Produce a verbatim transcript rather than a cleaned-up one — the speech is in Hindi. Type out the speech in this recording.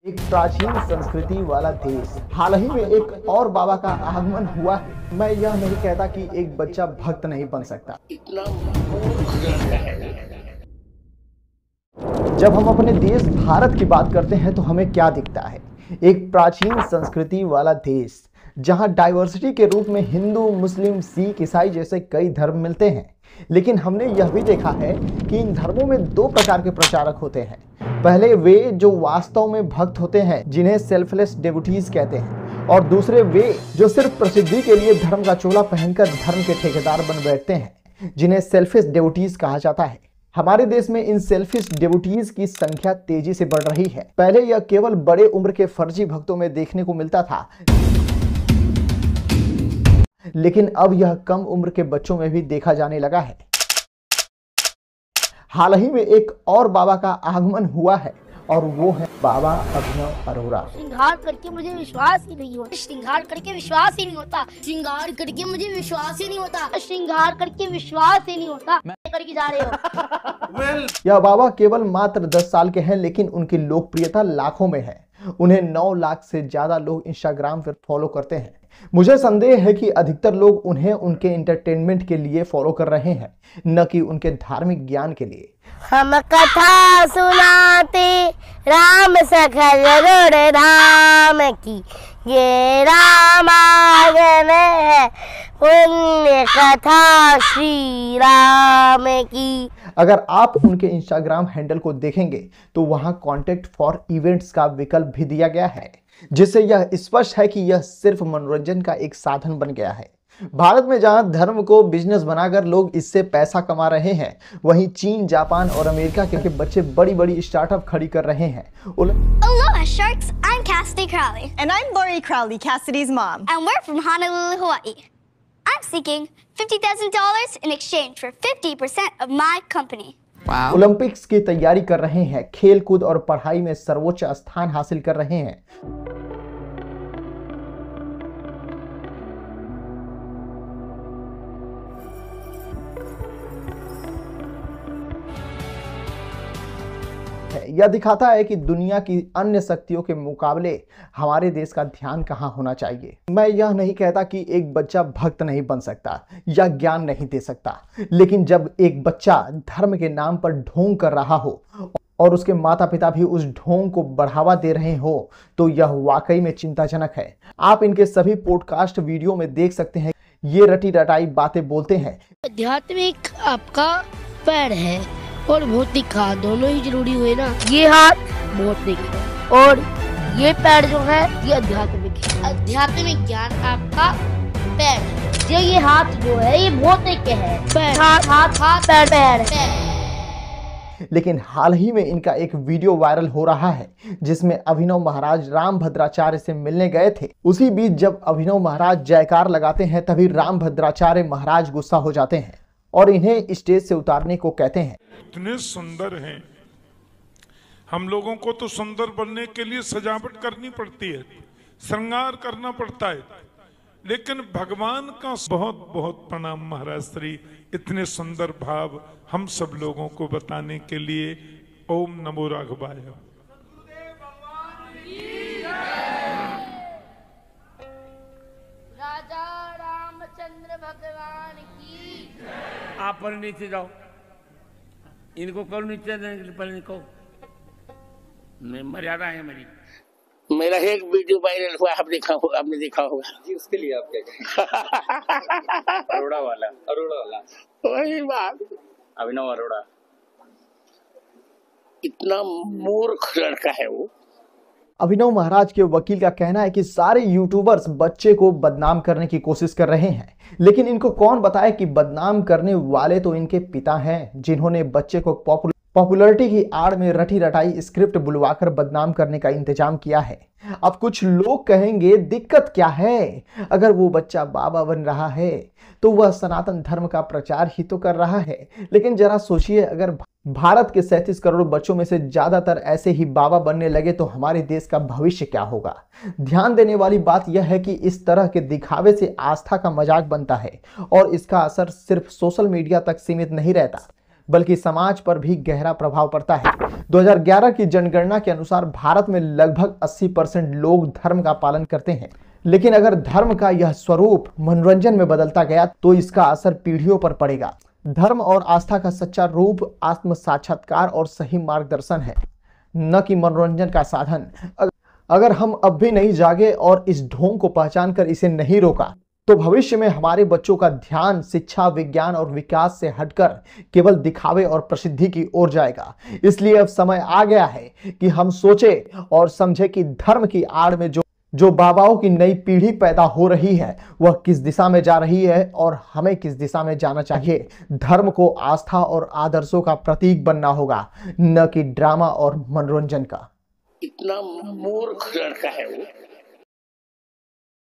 एक प्राचीन संस्कृति वाला देश। हाल ही में एक और बाबा का आगमन हुआ है। मैं यह नहीं कहता कि एक बच्चा भक्त नहीं बन सकता। इतना मूर्ख लड़का है। जब हम अपने देश भारत की बात करते हैं तो हमें क्या दिखता है? एक प्राचीन संस्कृति वाला देश जहां डाइवर्सिटी के रूप में हिंदू, मुस्लिम, सिख, ईसाई जैसे कई धर्म मिलते हैं। लेकिन हमने यह भी देखा है कि इन धर्मों में दो प्रकार के प्रचारक होते हैं। पहले वे जो वास्तव में भक्त होते हैं, जिन्हें सेल्फलेस डेवोटीज कहते हैं, और दूसरे वे जो सिर्फ प्रसिद्धि के लिए धर्म का चोला पहनकर धर्म के ठेकेदार बन बैठते हैं, जिन्हें सेल्फिश डेवोटीज कहा जाता है। हमारे देश में इन सेल्फिश डेवोटीज की संख्या तेजी से बढ़ रही है। पहले यह केवल बड़े उम्र के फर्जी भक्तों में देखने को मिलता था, लेकिन अब यह कम उम्र के बच्चों में भी देखा जाने लगा है। हाल ही में एक और बाबा का आगमन हुआ है और वो है बाबा अभिनव अरोड़ा। श्रृंगार करके मुझे विश्वास ही नहीं होता श्रृंगार करके विश्वास ही नहीं होता श्रृंगार करके मुझे विश्वास ही नहीं होता श्रृंगार करके विश्वास ही नहीं होता मैं करके जा रहे हो। well, यह बाबा केवल मात्र दस साल के हैं, लेकिन उनकी लोकप्रियता लाखों में है। उन्हें नौ लाख से ज्यादा लोग इंस्टाग्राम पर फॉलो करते हैं। मुझे संदेह है कि अधिकतर लोग उन्हें उनके एंटरटेनमेंट के लिए फॉलो कर रहे हैं, न कि उनके धार्मिक ज्ञान के लिए। हम कथा सुनाते राम सखल रोड़ राम की, ये रामायण है पुण्य कथा श्री राम की। अगर आप उनके इंस्टाग्राम हैंडल को देखेंगे तो वहां कॉन्टेक्ट फॉर इवेंट्स का विकल्प भी दिया गया है, जिससे यह स्पष्ट है कि यह सिर्फ मनोरंजन का एक साधन बन गया है। भारत में जहां धर्म को बिजनेस बनाकर लोग इससे पैसा कमा रहे हैं, वहीं चीन, जापान और अमेरिका के बच्चे बड़ी बड़ी स्टार्टअप खड़ी कर रहे हैं। Aloha sharks, I'm Cassidy Crowley. And I'm Lori Crowley, Cassidy's mom. And we're from Honolulu, Hawaii. I'm seeking fifty thousand dollars in exchange for fifty percent of my company. Wow. Olympics की तैयारी कर रहे हैं, खेल कूद और पढ़ाई में सर्वोच्च स्थान हासिल कर रहे हैं। यह दिखाता है कि दुनिया की अन्य शक्तियों के मुकाबले हमारे देश का ध्यान कहां होना चाहिए। मैं यह नहीं कहता कि एक बच्चा भक्त नहीं बन सकता या ज्ञान नहीं दे सकता, लेकिन जब एक बच्चा धर्म के नाम पर ढोंग कर रहा हो और उसके माता पिता भी उस ढोंग को बढ़ावा दे रहे हो, तो यह वाकई में चिंताजनक है। आप इनके सभी पॉडकास्ट वीडियो में देख सकते हैं, ये रटी रटाई बातें बोलते हैं। आध्यात्मिक आपका पैर है और भौतिक हाथ दोनों ही जरूरी हुए ना। ये हाथ भौतिक है और ये पैर जो है ये आध्यात्मिक है। आध्यात्मिक ज्ञान आपका पैर है, ये ये हाथ जो है ये भौतिक है। पैर हाथ हाथ हाथ पैर पैर, पैर। लेकिन हाल ही में इनका एक वीडियो वायरल हो रहा है, जिसमें अभिनव महाराज रामभद्राचार्य से मिलने गए थे। उसी बीच जब अभिनव महाराज जयकार लगाते हैं, तभी रामभद्राचार्य महाराज गुस्सा हो जाते हैं और इन्हें स्टेज से उतारने को कहते हैं। इतने सुंदर हैं, हम लोगों को तो सुंदर बनने के लिए सजावट करनी पड़ती है, श्रृंगार करना पड़ता है, लेकिन भगवान का बहुत बहुत प्रणाम महाराज श्री, इतने सुंदर भाव हम सब लोगों को बताने के लिए। ओम नमो राघवाय। राजा रामचंद्र भगवान की। आप पर नीचे जाओ, इनको करो नीचे, पहले इनको मर्यादा है मेरी। मेरा एक वीडियो वायरल हुआ, आपने देखा होगा, आपने देखा होगा जी, उसके लिए आप क्या कहेंगे? अरोड़ा वाला अरोड़ा वाला वही बात, अभिनव अरोड़ा। इतना मूर्ख लड़का है वो। अभिनव महाराज के वकील का कहना है कि सारे यूट्यूबर्स बच्चे को बदनाम करने की कोशिश कर रहे हैं, लेकिन इनको कौन बताए कि बदनाम करने वाले तो इनके पिता हैं, जिन्होंने बच्चे को पॉपुलर पॉपुलैरिटी की आड़ में रटी रटाई स्क्रिप्ट बुलवाकर बदनाम करने का इंतजाम किया है। अब कुछ लोग कहेंगे दिक्कत क्या है, अगर वो बच्चा बाबा बन रहा है तो वह सनातन धर्म का प्रचार ही तो कर रहा है। लेकिन जरा सोचिए, अगर भारत के सैंतीस करोड़ बच्चों में से ज्यादातर ऐसे ही बाबा बनने लगे तो हमारे देश का भविष्य क्या होगा। ध्यान देने वाली बात यह है कि इस तरह के दिखावे से आस्था का मजाक बनता है और इसका असर सिर्फ सोशल मीडिया तक सीमित नहीं रहता, बल्कि समाज पर भी गहरा प्रभाव पड़ता है। दो हज़ार ग्यारह की जनगणना के अनुसार भारत में लगभग अस्सी परसेंट लोग धर्म का पालन करते हैं। लेकिन अगर धर्म का यह स्वरूप मनोरंजन में बदलता गया तो इसका असर पीढ़ियों पर पड़ेगा। धर्म और आस्था का सच्चा रूप आत्म साक्षात्कार और सही मार्गदर्शन है, न कि मनोरंजन का साधन। अगर हम अब भी नहीं जागे और इस ढोंग को पहचान कर इसे नहीं रोका तो भविष्य में हमारे बच्चों का ध्यान शिक्षा, विज्ञान और विकास से हटकर केवल दिखावे और प्रसिद्धि की ओर जाएगा। इसलिए अब समय आ गया है कि हम सोचें और समझें कि धर्म की आड़ में जो जो बाबाओं की नई पीढ़ी पैदा हो रही है वह किस दिशा में जा रही है और हमें किस दिशा में जाना चाहिए। धर्म को आस्था और आदर्शों का प्रतीक बनना होगा, न कि ड्रामा और मनोरंजन का। इतना मूर्ख लड़का है वो।